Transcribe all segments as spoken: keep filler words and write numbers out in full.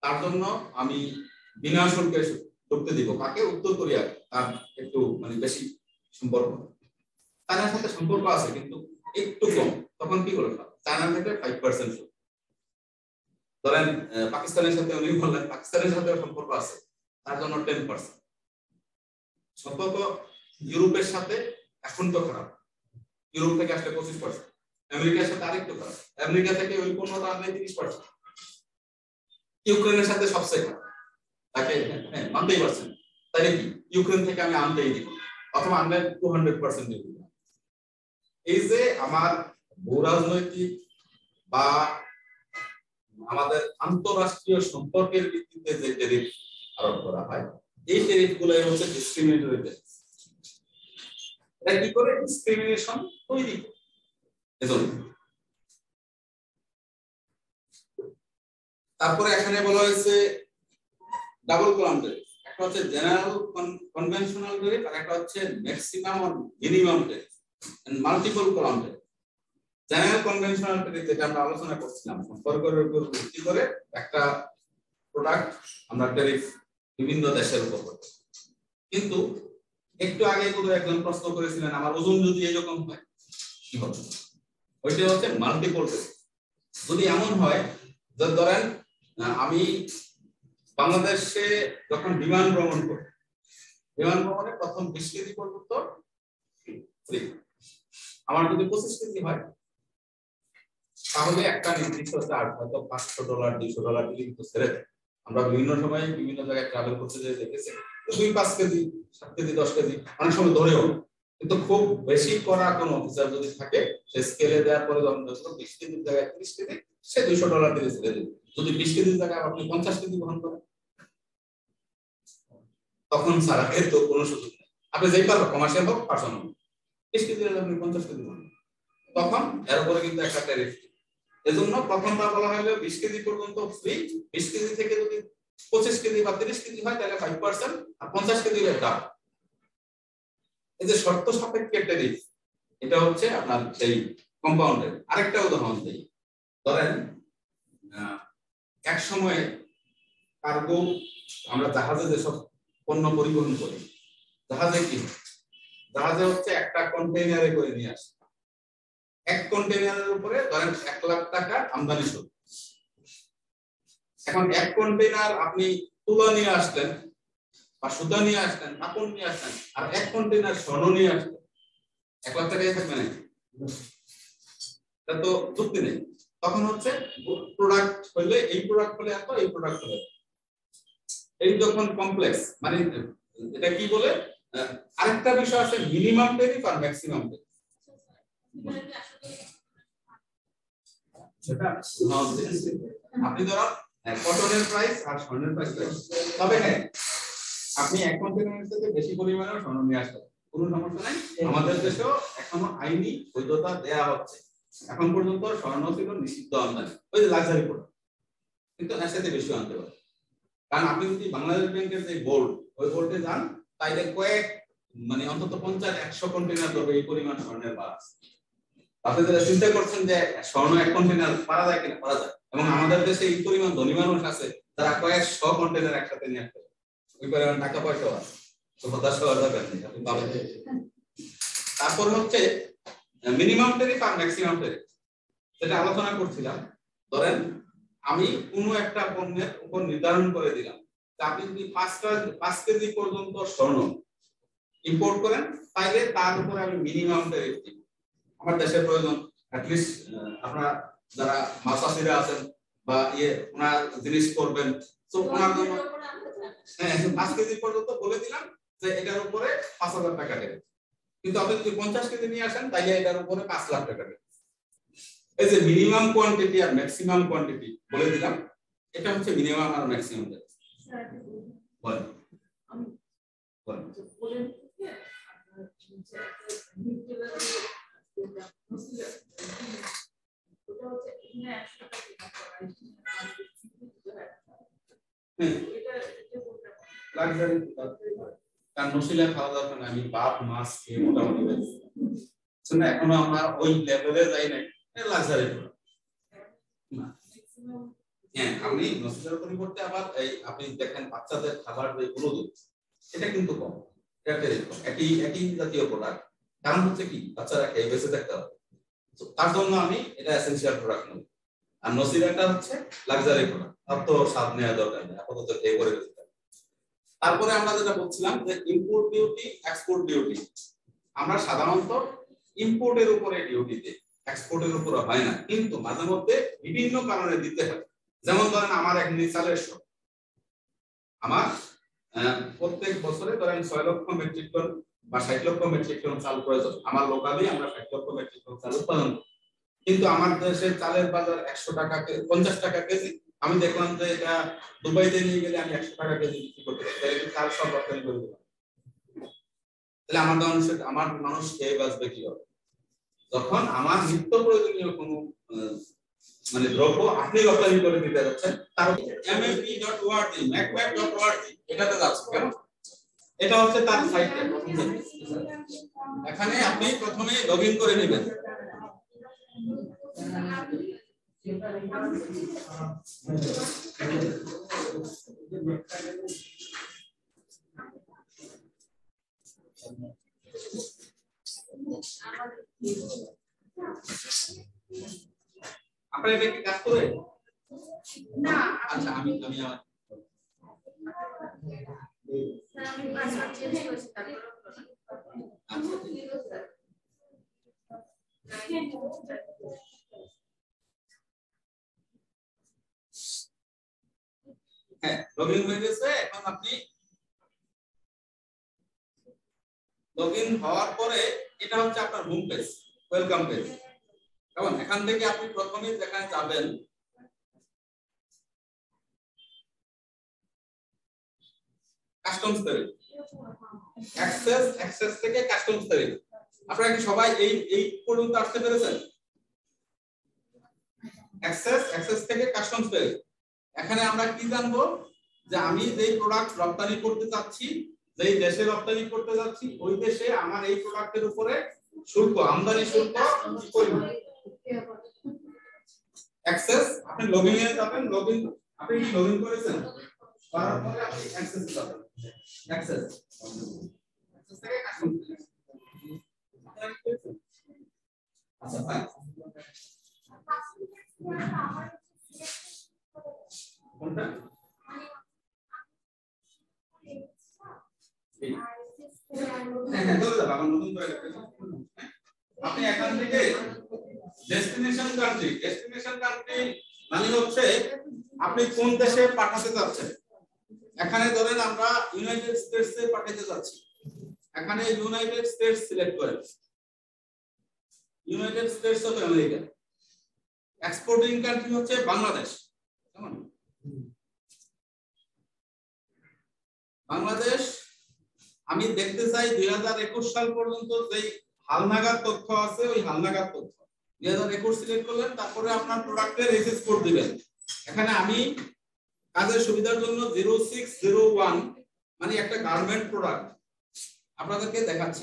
তার জন্য আমি বিনা শুল্কে ঢুকতে দিব কাকে উত্তর কোরিয়া তার একটু মানে বেশি সম্পর্ক চায়নার সাথে সম্পর্ক আছে কিন্তু একটু কম তখন কি করে চায়নার থেকে ফাইভ পার্সেন্ট ধরেন পাকিস্তানের সাথে উনি বললেন পাকিস্তানের সাথে সম্পর্ক আছে তার জন্য টেন পার্সেন্ট সম্পর্ক ইউরোপের সাথে এখন তো খারাপ ইউরোপ থেকে আসলে পঁচিশ পার্সেন্ট আমেরিকার সাথে আরেকটু খারাপ আমেরিকা থেকে ওই পণ্যটা আনলে তিরিশ পার্সেন্ট ইউক্রেনের সাথে সবচেয়ে খারাপ তাকে হ্যাঁ মানতেই পারছেন তাই কি ইউক্রেন থেকে আমি আনতেই দিব অথবা আনলে টু হান্ড্রেড পার্সেন্ট দিব এই যে আমার ভূরাজনৈতিক বা আমাদের আন্তঃরাষ্ট্রীয় সম্পর্কের ভিত্তিতে যে ট্যারিফ আরোপ করা হয় এই ট্যারিফ গুলাই হচ্ছে ডিসক্রিমিনেটরি ট্যারিফ এটা কি করে ডিসক্রিমিনেশন তৈরি করে এজন্য তারপরে এখানে বলা হয়েছে ডাবল কলাম ট্যারিফ একটা হচ্ছে জেনারেল কনভেনশনাল ট্যারিফ আর একটা হচ্ছে ম্যাক্সিমাম আর minimum tariff and multiple column tariff general conventional tariff যেটা আমরা আলোচনা করছিলাম সম্পর্কের উপর ভিত্তি করে একটা প্রোডাক্ট আমরা ট্যারিফ বিভিন্ন দেশের উপর করব কিন্তু একটু আগে কোনো একজন প্রশ্ন করেছিলেন আমার ওজন যদি এরকম হয় কি হবে ওইটা হচ্ছে মাল্টিপল ট্যারিফ যদি এমন হয় যে ধরেন আমি বাংলাদেশে যখন বিমান ভ্রমণ করি বিমান ভ্রমণে প্রথম বিশ কেজি পর্যন্ত ফ্রি আমার যদি পঁচিশ কেজি হয় তাহলে একটা নির্দিষ্ট চার্জ হয়তো পাঁচশো ডলার দুইশো ডলার দিয়ে কিন্তু ছেড়ে দেয় আমরা বিভিন্ন সময় বিভিন্ন জায়গায় ট্রাভেল করতে যেয়ে দেখেছি দুই পাঁচ কেজি সাত কেজি দশ কেজি অনেক সময় ধরেও কিন্তু খুব বেশি করা কোনো অফিসার যদি থাকে সে স্কেলে দেওয়ার পরে যখন বিশ কেজির জায়গায় ত্রিশ কেজি সে দুইশো ডলার দিয়ে ছেড়ে দেবে যদি বিশ কেজির জায়গায় আপনি পঞ্চাশ কেজি বহন করেন তখন ছাড়া তো কোনো সুযোগ নেই আপনি যেই পারবেন কমার্শিয়াল হোক পার্সোনাল হোক বিশ কেজি আপনি পঞ্চাশ কেজি বহন তখন এর উপরে কিন্তু একটা ট্যারিফ এজন্য প্রথমটা বলা হলো বিশ কেজি পর্যন্ত ফ্রি বিশ কেজি থেকে যদি পঁচিশ কেজি বা ত্রিশ কেজি হয় তাহলে ফাইভ পার্সেন্ট আর পঞ্চাশ কেজি হলে ডাব এই যে শর্ত সাপেক্ষে ট্যারিফ এটা হচ্ছে আপনার সেই কম্পাউন্ডের আরেকটা উদাহরণ দেই ধরেন এক সময়ে কার্গো আমরা জাহাজে যেসব পণ্য পরিবহন করি জাহাজে কি জাহাজে হচ্ছে একটা কন্টেইনারে করে নিয়ে আসে এক কন্টেইনারের উপরে ধরেন এক লাখ টাকা আমদানি শুল্ক এখন এক কন্টেইনার আপনি তুলা নিয়ে আসলেন বা সুতা নিয়ে আসলেন কাপড় নিয়ে আসলেন আর এক কন্টেইনার স্বর্ণ নিয়ে আসলেন এক লাখ টাকাই থাকবে না এটা তো যুক্তি নেই তখন হচ্ছে প্রোডাক্ট হইলে এই প্রোডাক্ট হলে এত এই প্রোডাক্ট হলে এই যখন কমপ্লেক্স মানে এটা কি বলে আরেকটা বিষয় আছে মিনিমাম ট্যারিফ আর ম্যাক্সিমাম ট্যারিফ সেটা আপনি ধরো কটনের প্রাইস আর স্বর্ণের প্রাইস তবে হ্যাঁ আপনি এক কন্টেইনারের থেকে বেশি পরিমাণে স্বর্ণ নিয়ে আসতে কোনো সমস্যা নাই আমাদের দেশেও এখনো আইনি বৈধতা দেয়া হচ্ছে এখন পর্যন্ত স্বর্ণ ছিল নিষিদ্ধ আমদানি ওই যে লাক্সারি প্রোডাক্ট কিন্তু এর সাথে বেশি আনতে পারে কারণ আপনি যদি বাংলাদেশ ব্যাংকের যে বোর্ড ওই বোর্ডে যান তাইলে কয়েক মানে অন্তত পঞ্চাশ একশো কন্টেইনার ধরবে এই পরিমাণ স্বর্ণের বার আছে আপনি যারা চিন্তা করছেন যে স্বর্ণ এক কন্টেইনার পারা যায় কিনা পারা যায় এবং আমাদের দেশে এই পরিমাণ ধনী মানুষ আছে যারা কয়েকশো কন্টেইনার একসাথে নিয়ে আসতে ওই পরিমাণ টাকা পয়সাও আছে তো হতাশ হওয়ার দরকার নেই আপনি পাবেন তারপর হচ্ছে মিনিমাম ট্যারিফ আর ম্যাক্সিমাম ট্যারিফ যেটা আলোচনা করছিলাম ধরেন আমি কোনো একটা পণ্যের উপর নির্ধারণ করে দিলাম যে আপনি যদি পাঁচটা পাঁচ কেজি পর্যন্ত স্বর্ণ ইম্পোর্ট করেন তাইলে তার উপরে আমি মিনিমাম ট্যারিফ দিব আমার দেশের প্রয়োজন অ্যাটলিস্ট আপনারা যারা মাছাসিরা আছেন বা ইয়ে ওনার জিনিস করবেন তো ওনার জন্য হ্যাঁ পাঁচ কেজি পর্যন্ত বলে দিলাম যে এটার উপরে পাঁচ হাজার টাকা দেবে কিন্তু আপনি যদি পঞ্চাশ কেজি নিয়ে আসেন তাইলে এটার উপরে পাঁচ লাখ টাকা দেবে এই যে মিনিমাম কোয়ান্টিটি আর ম্যাক্সিমাম কোয়ান্টিটি বলে দিলাম এটা হচ্ছে মিনিমাম আর ম্যাক্সিমাম বলেন বলেন লাক্সারি কারণ নসিলা খাওয়া দরকার না আমি বাপ মাছ খেয়ে মোটামুটি শুনে এখনো আমরা ওই লেভেলে যাই নাই লাক্সারি হ্যাঁ আপনি নসিলের পরিবর্তে আবার এই আপনি দেখেন বাচ্চাদের খাবার যে হলুদ এটা কিন্তু কম, এটা একই একই জাতীয় প্রোডাক্ট, কারণ হচ্ছে কি বাচ্চারা খেয়ে বেঁচে থাকতে হবে, তার জন্য আমি এটা এসেনশিয়াল প্রোডাক্ট নেব। আর নসিল একটা হচ্ছে লাক্সারি প্রোডাক্ট, তার তো স্বাদ নেওয়া দরকার নেই, আপাতত খেয়ে করে বেঁচে থাকবে। তারপরে আমরা যেটা বলছিলাম যে ইম্পোর্ট ডিউটি এক্সপোর্ট ডিউটি, আমরা সাধারণত ইম্পোর্টের উপরে ডিউটি দিই, এক্সপোর্টের উপরে হয় না, কিন্তু মাঝে মধ্যে বিভিন্ন কারণে দিতে হয়। যেমন ধরেন আমার এক চালের শপ, আমার প্রত্যেক বছরে ধরেন ছয় লক্ষ মেট্রিক টন বা ষাট লক্ষ মেট্রিক টন চাল প্রয়োজন, আমার লোকালি আমরা ষাট লক্ষ মেট্রিক টন চাল উৎপাদন করি, কিন্তু আমার দেশে চালের বাজার একশো টাকা পঞ্চাশ টাকা কেজি, আমি দেখলাম যে এটা দুবাইতে নিয়ে গেলে আমি একশো টাকা কেজি বিক্রি করতে পারি, তাহলে চাল সব রপ্তানি করে দিলাম, তাহলে আমার মানুষ আমার মানুষ খেয়ে বাঁচবে কি হবে? যখন আমার নিত্য প্রয়োজনীয় কোনো মানে দ্রব্য আপনি রপ্তানি করে দিতে যাচ্ছেন, তার M F P dot O R G macmap dot O R G এটাতে যাচ্ছে, কেমন? এটা হচ্ছে তার সাইটটা, প্রথম সাইট। এখানে আপনি প্রথমে লগইন করে নেবেন, আপনারা এটা কি কাজ করে না? আচ্ছা আমি আমি আমার আমি পাসওয়ার্ড চেঞ্জ করেছি, তারপর হ্যাঁ লগইন হয়ে গেছে। এখন আপনি লগইন হওয়ার পরে এটা হচ্ছে আপনার হোম পেজ, ওয়েলকাম পেজ। এখন এখান থেকে আপনি প্রথমে যেখানে যাবেন কাস্টমস তৈরি, অ্যাক্সেস অ্যাক্সেস থেকে কাস্টমস তৈরি। আপনারা কি সবাই এই এই পর্যন্ত আসতে পেরেছেন? অ্যাক্সেস অ্যাক্সেস থেকে কাস্টমস তৈরি। এখানে আমরা কি জানবো যে আমি যেই প্রোডাক্ট রপ্তানি করতে চাচ্ছি, যেই দেশে রপ্তানি করতে যাচ্ছি, ওই দেশে আমার এই প্রোডাক্টের উপরে শুল্ক, আমদানি শুল্ক কি পরিমাণ। অ্যাক্সেস আপনি লগইন এ যাবেন, লগইন আপনি কি লগইন করেছেন? করার পরে আপনি অ্যাক্সেস যাবেন, অ্যাক্সেস অ্যাক্সেস থেকে কাস্টমস তৈরি। আপনারা কি করেছেন? আচ্ছা ভাই কোনটা আপনি এখান থেকে ডেস্টিনেশন কান্ট্রি, ডেস্টিনেশন কান্ট্রি মানে হচ্ছে আপনি কোন দেশে পাঠাতে যাচ্ছেন। এখানে ধরেন আমরা ইউনাইটেড স্টেটস এ পাঠাতে যাচ্ছি, এখানে ইউনাইটেড স্টেটস সিলেক্ট করেন, United States of America. Exporting country হচ্ছে বাংলাদেশ, কেমন? বাংলাদেশ আমি দেখতে চাই দুই হাজার একুশ সাল পর্যন্ত যে হালনাগাদ তথ্য আছে, ওই হালনাগাদ তথ্য দুই হাজার একুশ সিলেক্ট করলেন, তারপরে আপনার প্রোডাক্টের এসএস কোড দিবেন। এখানে আমি কাজের সুবিধার জন্য জিরো সিক্স জিরো ওয়ান মানে একটা গার্মেন্ট প্রোডাক্ট আপনাদেরকে দেখাচ্ছি।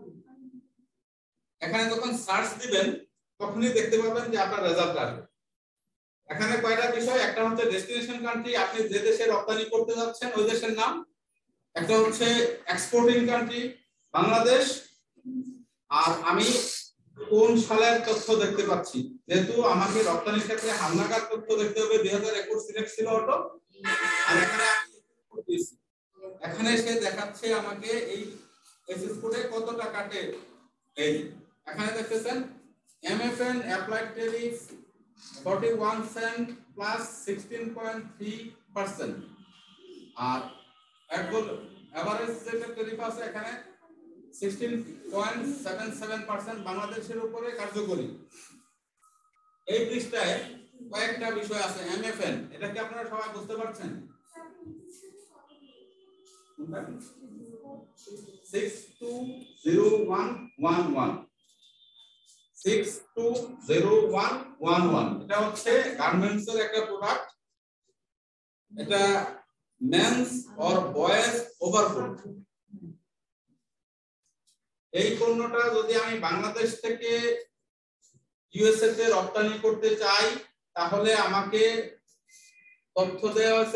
এখানে যখন সার্চ দিবেন তখনই দেখতে পাবেন যে আপনার রেজাল্ট আসবে। এখানে কয়টা বিষয়, একটা হচ্ছে ডেস্টিনেশন কান্ট্রি, আপনি যে দেশে রপ্তানি করতে যাচ্ছেন ওই দেশের নাম, একটা হচ্ছে এক্সপোর্টিং কান্ট্রি বাংলাদেশ, আর আমি কোন সালের তথ্য দেখতে পাচ্ছি, যেহেতু আমাকে রপ্তানির ক্ষেত্রে হালনাগাদ তথ্য দেখতে হবে, দুই হাজার একুশ সিলেক্ট ছিল অটো, আর এখানে আমি দিয়েছি, এখানে সে দেখাচ্ছে আমাকে এই এসএস কোডে কত টাকাতে। এই এখানে দেখতেছেন MFN applied tariff forty-one cent plus sixteen point three percent, আর এভারেজ যেটা ট্যারিফ আছে এখানে sixteen point seven seven percent বাংলাদেশের উপরে কার্যকরী। এই পৃষ্ঠায় কয়েকটা বিষয় আছে। এমএফএন এটা কি আপনারা সবাই বুঝতে পারছেন? six two zero one one one six two zero one one one এটা হচ্ছে গার্মেন্টস এর একটা প্রোডাক্ট, এটা মেন্স অর বয়েজ ওভারকোট। এই পণ্যটা যদি আমি বাংলাদেশ থেকে ইউএসএ তে রপ্তানি করতে চাই তাহলে আমাকে তথ্য দেওয়া আছে